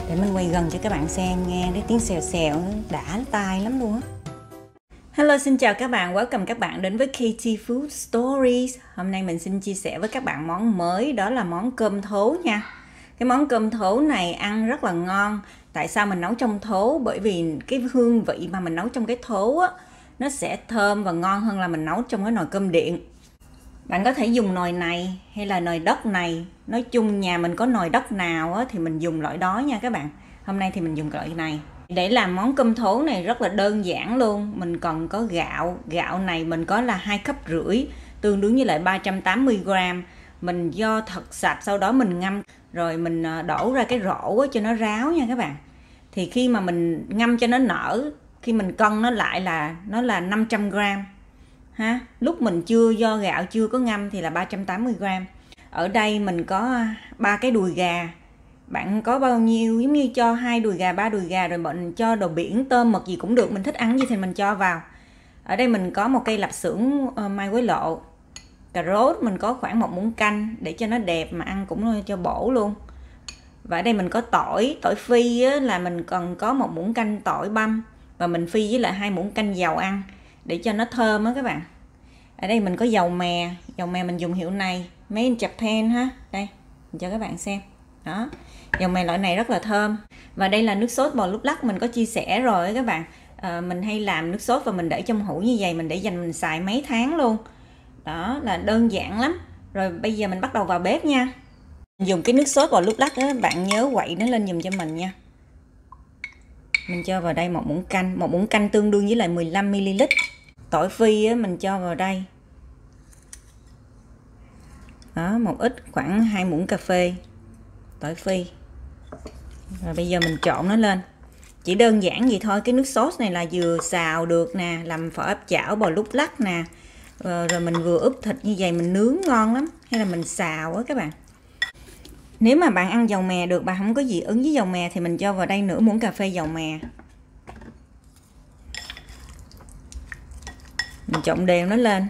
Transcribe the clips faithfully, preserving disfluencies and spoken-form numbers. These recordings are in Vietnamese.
Để mình quay gần cho các bạn xem, nghe cái tiếng xèo xèo đã tai lắm luôn á. Hello, xin chào các bạn, welcome các bạn đến với ca tê Food Stories. Hôm nay mình xin chia sẻ với các bạn món mới, đó là món cơm thố nha. Cái món cơm thố này ăn rất là ngon. Tại sao mình nấu trong thố? Bởi vì cái hương vị mà mình nấu trong cái thố á, nó sẽ thơm và ngon hơn là mình nấu trong cái nồi cơm điện. Bạn có thể dùng nồi này hay là nồi đất này. Nói chung nhà mình có nồi đất nào á, thì mình dùng loại đó nha các bạn. Hôm nay thì mình dùng loại này. Để làm món cơm thố này rất là đơn giản luôn. Mình còn có gạo. Gạo này mình có là hai cốc rưỡi, tương đương với lại ba trăm tám mươi gram. Mình vo thật sạch, sau đó mình ngâm. Rồi mình đổ ra cái rổ cho nó ráo nha các bạn. Thì khi mà mình ngâm cho nó nở, khi mình cân nó lại là nó là năm trăm gram. Ha, lúc mình chưa vo gạo chưa có ngâm thì là ba trăm tám mươi gram. Ở đây mình có ba cái đùi gà. Bạn có bao nhiêu, giống như cho hai đùi gà, ba đùi gà, rồi mình cho đồ biển, tôm, mực gì cũng được, mình thích ăn gì thì mình cho vào. Ở đây mình có một cây lạp xưởng uh, mai quế lộ. Cà rốt mình có khoảng một muỗng canh để cho nó đẹp mà ăn cũng cho bổ luôn. Và ở đây mình có tỏi, tỏi phi á, là mình còn có một muỗng canh tỏi băm và mình phi với lại hai muỗng canh dầu ăn để cho nó thơm á các bạn. Ở đây mình có dầu mè, dầu mè mình dùng hiệu này, Made in Japan ha. Đây, mình cho các bạn xem. Đó, dầu mè loại này rất là thơm. Và đây là nước sốt bò lúc lắc, mình có chia sẻ rồi các bạn. À, mình hay làm nước sốt và mình để trong hũ như vậy, mình để dành mình xài mấy tháng luôn. Đó là đơn giản lắm. Rồi bây giờ mình bắt đầu vào bếp nha. Mình dùng cái nước sốt bò lúc lắc đó, bạn nhớ quậy nó lên giùm cho mình nha. Mình cho vào đây một muỗng canh, một muỗng canh tương đương với lại mười lăm mi li lít. Tỏi phi á, mình cho vào đây. Đó, một ít khoảng hai muỗng cà phê tỏi phi. Rồi bây giờ mình trộn nó lên. Chỉ đơn giản vậy thôi, cái nước sốt này là vừa xào được nè, làm phở áp chảo bò lúc lắc nè. Rồi, rồi mình vừa ướp thịt như vậy mình nướng ngon lắm, hay là mình xào á các bạn. Nếu mà bạn ăn dầu mè được, bạn không có dị ứng với dầu mè thì mình cho vào đây nửa muỗng cà phê dầu mè. Mình trộn đều nó lên.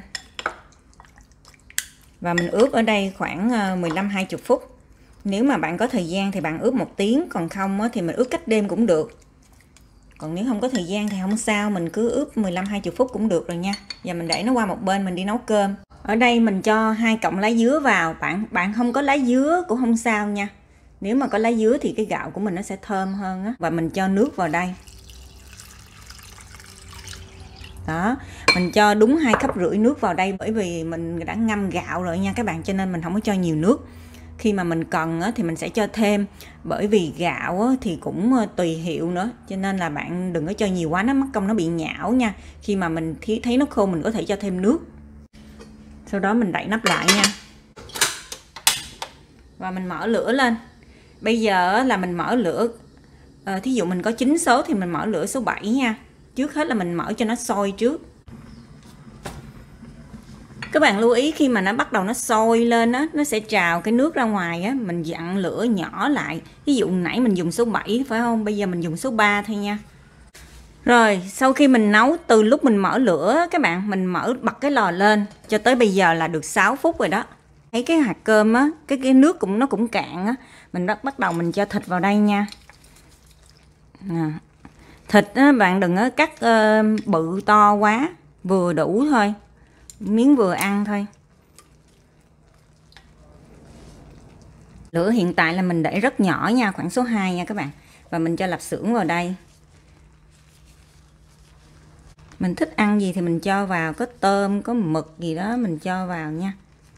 Và mình ướp ở đây khoảng mười lăm hai mươi phút. Nếu mà bạn có thời gian thì bạn ướp một tiếng, còn không thì mình ướp cách đêm cũng được. Còn nếu không có thời gian thì không sao, mình cứ ướp mười lăm hai mươi phút cũng được rồi nha. Giờ mình để nó qua một bên, mình đi nấu cơm. Ở đây mình cho hai cọng lá dứa vào, bạn bạn không có lá dứa cũng không sao nha. Nếu mà có lá dứa thì cái gạo của mình nó sẽ thơm hơn á. Và mình cho nước vào đây. Đó, mình cho đúng hai cốc rưỡi nước vào đây, bởi vì mình đã ngâm gạo rồi nha các bạn, cho nên mình không có cho nhiều nước. Khi mà mình cần thì mình sẽ cho thêm, bởi vì gạo thì cũng tùy hiệu nữa, cho nên là bạn đừng có cho nhiều quá, nó mất công nó bị nhão nha. Khi mà mình thấy nó khô mình có thể cho thêm nước. Sau đó mình đậy nắp lại nha. Và mình mở lửa lên. Bây giờ là mình mở lửa, à, thí dụ mình có chín số thì mình mở lửa số bảy nha. Trước hết là mình mở cho nó sôi trước. Các bạn lưu ý khi mà nó bắt đầu nó sôi lên á, nó sẽ trào cái nước ra ngoài á, mình dặn lửa nhỏ lại. Ví dụ nãy mình dùng số bảy phải không? Bây giờ mình dùng số ba thôi nha. Rồi, sau khi mình nấu, từ lúc mình mở lửa các bạn, mình mở bật cái lò lên cho tới bây giờ là được sáu phút rồi đó. Thấy cái hạt cơm á, cái cái nước cũng nó cũng cạn á, mình bắt bắt đầu mình cho thịt vào đây nha. À. Thịt á, bạn đừng có cắt uh, bự to quá, vừa đủ thôi, miếng vừa ăn thôi. Lửa hiện tại là mình để rất nhỏ nha, khoảng số hai nha các bạn. Và mình cho lạp xưởng vào đây. Mình thích ăn gì thì mình cho vào, có tôm, có mực gì đó mình cho vào nha.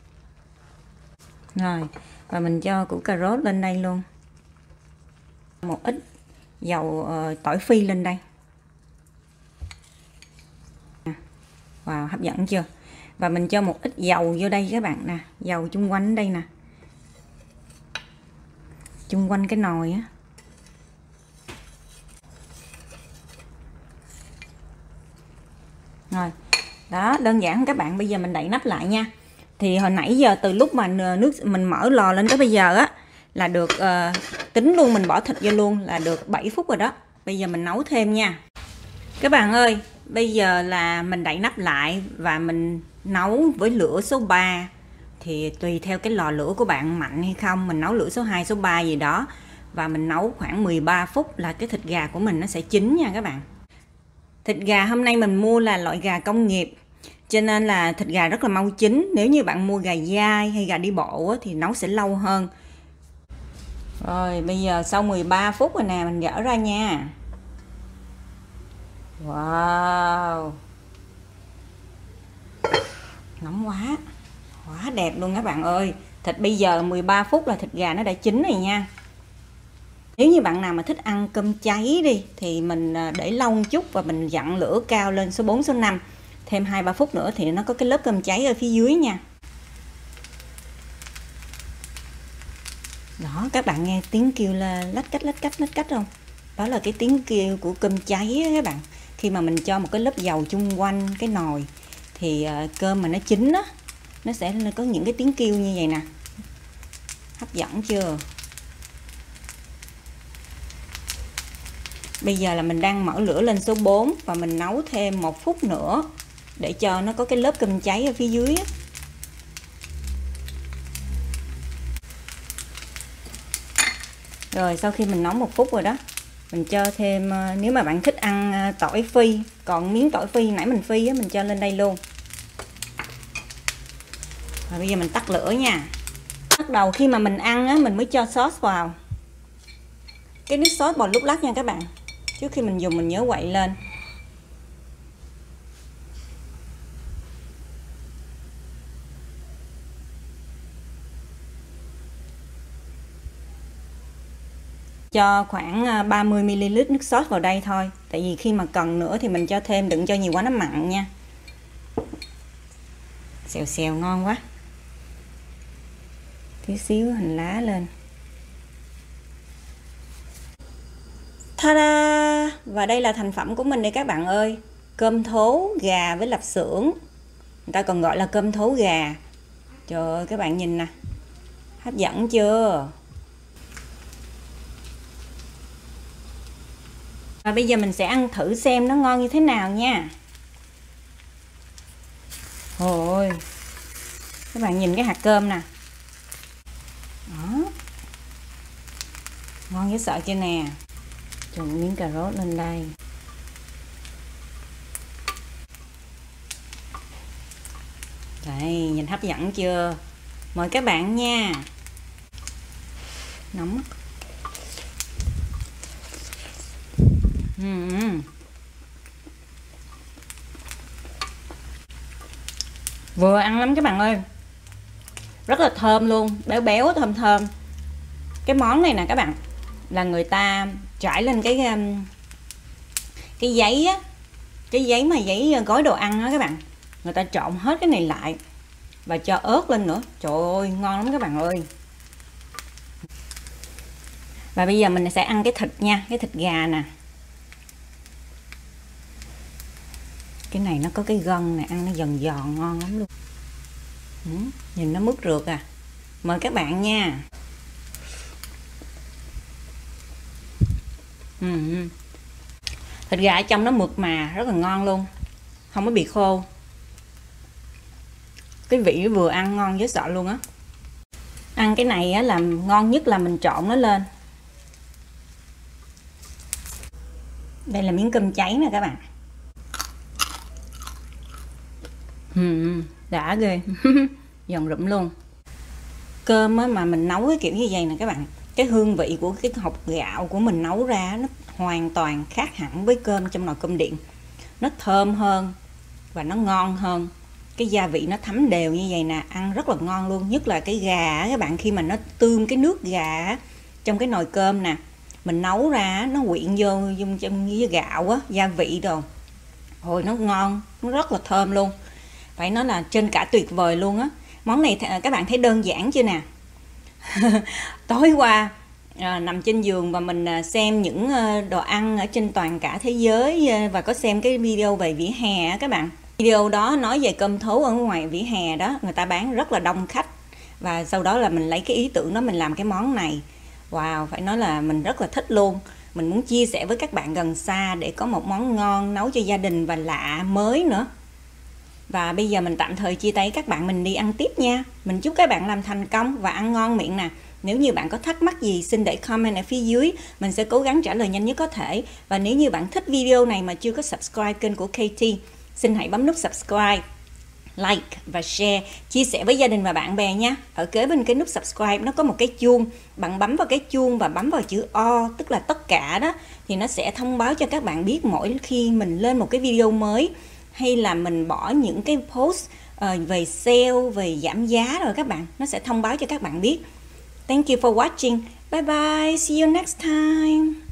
Rồi, và mình cho củ cà rốt lên đây luôn. Một ít dầu uh, tỏi phi lên đây. Wow, hấp dẫn chưa? Và mình cho một ít dầu vô đây các bạn nè, dầu chung quanh đây nè, chung quanh cái nồi á. Rồi, đó, đơn giản các bạn. Bây giờ mình đậy nắp lại nha. Thì hồi nãy giờ từ lúc mà nước mình mở lò lên tới bây giờ á là được uh, tính luôn, mình bỏ thịt vô luôn là được bảy phút rồi đó. Bây giờ mình nấu thêm nha. Các bạn ơi, bây giờ là mình đậy nắp lại và mình nấu với lửa số ba. Thì tùy theo cái lò lửa của bạn mạnh hay không, mình nấu lửa số hai, số ba gì đó. và mình nấu khoảng mười ba phút là cái thịt gà của mình nó sẽ chín nha các bạn. Thịt gà hôm nay mình mua là loại gà công nghiệp, cho nên là thịt gà rất là mau chín. Nếu như bạn mua gà dai hay gà đi bộ thì nấu sẽ lâu hơn. Rồi bây giờ sau mười ba phút rồi nè, mình gỡ ra nha. Wow, nóng quá, quá đẹp luôn các bạn ơi. Thịt bây giờ mười ba phút là thịt gà nó đã chín rồi nha. Nếu như bạn nào mà thích ăn cơm cháy đi thì mình để lâu một chút và mình dặn lửa cao lên số bốn, số năm. Thêm hai ba phút nữa thì nó có cái lớp cơm cháy ở phía dưới nha. Đó, các bạn nghe tiếng kêu là lách cách lách cách lách cách không? Đó là cái tiếng kêu của cơm cháy á các bạn. Khi mà mình cho một cái lớp dầu chung quanh cái nồi thì cơm mà nó chín á, nó sẽ có những cái tiếng kêu như vậy nè. Hấp dẫn chưa? Bây giờ là mình đang mở lửa lên số bốn và mình nấu thêm một phút nữa để cho nó có cái lớp cơm cháy ở phía dưới á. Rồi sau khi mình nấu một phút rồi đó, mình cho thêm, nếu mà bạn thích ăn tỏi phi, còn miếng tỏi phi nãy mình phi á, mình cho lên đây luôn. Và bây giờ mình tắt lửa nha. Bắt đầu khi mà mình ăn á, mình mới cho sốt vào. Cái nước sốt bò lúc lắc nha các bạn. Trước khi mình dùng mình nhớ quậy lên. Cho khoảng ba mươi mi li lít nước sốt vào đây thôi. Tại vì khi mà cần nữa thì mình cho thêm, đừng cho nhiều quá nó mặn nha. Xèo xèo ngon quá. Tí xíu hành lá lên. Ta-da! Và đây là thành phẩm của mình đây các bạn ơi. Cơm thố gà với lạp xưởng. Người ta còn gọi là cơm thố gà. Trời ơi các bạn nhìn nè. Hấp dẫn chưa? Và bây giờ mình sẽ ăn thử xem nó ngon như thế nào nha. Ôi, các bạn nhìn cái hạt cơm nè. Đó. Ngon dễ sợ chưa nè. Cho một miếng cà rốt lên đây. Đây, nhìn hấp dẫn chưa? Mời các bạn nha. Nóng. Uhm. Vừa ăn lắm các bạn ơi. Rất là thơm luôn, béo béo thơm thơm. Cái món này nè các bạn, là người ta trải lên cái cái giấy á, cái giấy mà giấy gói đồ ăn á các bạn. Người ta trộn hết cái này lại và cho ớt lên nữa. Trời ơi, ngon lắm các bạn ơi. Và bây giờ mình sẽ ăn cái thịt nha, cái thịt gà nè. Cái này nó có cái gân này, ăn nó giòn giòn ngon lắm luôn. Ừ, nhìn nó mướt rượt à. Mời các bạn nha. Ừ. Thịt gà ở trong nó mượt mà, rất là ngon luôn. Không có bị khô. Cái vị vừa ăn ngon dễ sợ luôn á. Ăn cái này á là ngon nhất là mình trộn nó lên. Đây là miếng cơm cháy nè các bạn. Ừ, đã ghê. Giòn rụm luôn. Cơm á mà mình nấu cái kiểu như vậy nè các bạn, cái hương vị của cái hột gạo của mình nấu ra nó hoàn toàn khác hẳn với cơm trong nồi cơm điện. Nó thơm hơn và nó ngon hơn. Cái gia vị nó thấm đều như vậy nè, ăn rất là ngon luôn. Nhất là cái gà các bạn, khi mà nó tươm cái nước gà trong cái nồi cơm nè, mình nấu ra nó quyện vô trong với gạo á, gia vị đồ. Ôi nó ngon, nó rất là thơm luôn. Phải nói là trên cả tuyệt vời luôn á. Món này các bạn thấy đơn giản chưa nè. Tối qua à, nằm trên giường và mình xem những đồ ăn ở trên toàn cả thế giới và có xem cái video về vỉa hè các bạn. Video đó nói về cơm thố ở ngoài vỉa hè đó, người ta bán rất là đông khách. Và sau đó là mình lấy cái ý tưởng đó mình làm cái món này. Wow, phải nói là mình rất là thích luôn. Mình muốn chia sẻ với các bạn gần xa để có một món ngon nấu cho gia đình và lạ mới nữa. Và bây giờ mình tạm thời chia tay các bạn, mình đi ăn tiếp nha. Mình chúc các bạn làm thành công và ăn ngon miệng nè. Nếu như bạn có thắc mắc gì xin để comment ở phía dưới, mình sẽ cố gắng trả lời nhanh nhất có thể. Và nếu như bạn thích video này mà chưa có subscribe kênh của Katie, xin hãy bấm nút subscribe, like và share, chia sẻ với gia đình và bạn bè nha. Ở kế bên cái nút subscribe nó có một cái chuông, bạn bấm vào cái chuông và bấm vào chữ all, tức là tất cả đó, thì nó sẽ thông báo cho các bạn biết mỗi khi mình lên một cái video mới, hay là mình bỏ những cái post uh, về sale, về giảm giá rồi các bạn, nó sẽ thông báo cho các bạn biết. Thank you for watching. Bye bye, see you next time.